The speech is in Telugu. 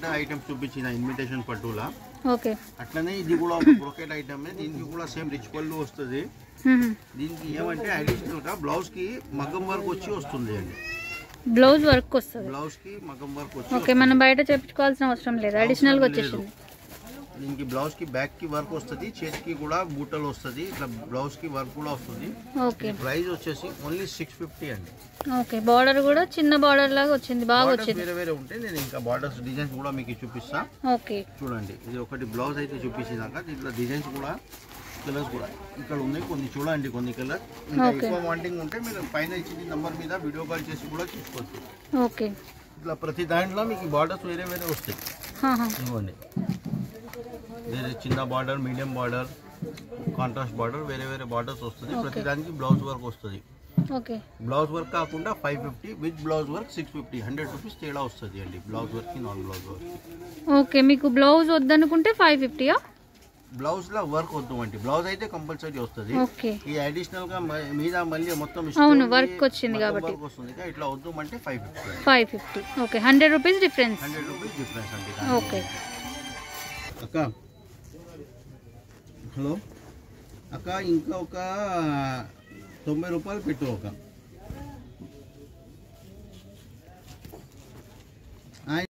బ్రోకెట్ ఐటమ్స్ చూపించిన ఇన్విటేషన్ పట్టులా ఓకే అట్లనే ఇది కూడా ఒక బ్రోకెట్ ఐటమ్ దీనికి కూడా సేమ్ రిచ్ పళ్ళు వస్తుంది దీనికి ఏమంటే అడిషనల్ గా బ్లౌజ్ కి మగ్గం వర్క్ వచ్చి వస్తుంది అండి బ్లౌజ్ వర్క్ వస్తుంది బ్లౌజ్ కి మగ్గం వర్క్ వచ్చి ఓకే మనం బయట చేయించుకోవాల్సిన అవసరం లేదు అడిషనల్ గా వచ్చేసింది దీనికి బ్లౌజ్ కి బ్యాక్ కి వర్క్ వస్తుంది చేతికి కూడా బూటలు వస్తుంది ఇట్లా బ్లౌజ్ కి వర్క్ కూడా వస్తుంది ఓకే ప్రైస్ వచ్చేసి ఓన్లీ 650 అండి ఓకే బార్డర్ కూడా చిన్న బార్డర్ లాగా వచ్చింది బాగా వచ్చింది వేరే వేరే ఉంటాయి నేను ఇంకా బార్డర్స్ డిజైన్స్ కూడా మీకు చూపిస్తా ఓకే చూడండి ఇది ఒకటి బ్లౌజ్ అయితే చూపించినాక దీంట్లో డిజైన్స్ కూడా కలర్స్ కూడా ఇక్కడ ఉన్నాయి కొన్ని చూడండి కొన్ని కలర్ ఇంకా ఎక్కువ వాంటింగ్ ఉంటే మీరు పైన ఇచ్చిన నంబర్ మీద వీడియో కాల్ చేసి కూడా చూసుకోవచ్చు ఓకే ఇట్లా ప్రతి దాంట్లో మీకు బార్డర్స్ వేరే వేరే వస్తాయి ఇవ్వండి వేరే చిన్న border medium border contrast border వేరే వేరే బార్డర్స్ వస్తుంది ప్రతి దానికి బ్లౌజ్ వర్క్ వస్తుంది ఓకే బ్లౌజ్ వర్క్ కాకుండా 550 విత్ బ్లౌజ్ వర్క్ 650 100 రూపీస్ తేడా వస్తుంది అండి బ్లౌజ్ వర్క్ కి నాన్ బ్లౌజ్ వర్క్ ఓకే మీకు బ్లౌజ్ వద్దనుకుంటే 550 బ్లౌజ్ లా వర్క్ వద్దు అంటే బ్లౌజ్ అయితే కంపల్సరీ వస్తుంది ఈ అడిషనల్ గా మీద మళ్ళీ మొత్తం అవును వర్క్ వచ్చింది కాబట్టి వస్తుంది ఇట్లా వద్దు అంటే 550 okay 100 rupees difference 100 rupees difference అండి ఓకే అక్క హలో అక్క ఇంకా ఒక 90 రూపాయలు పెట్టు ఒక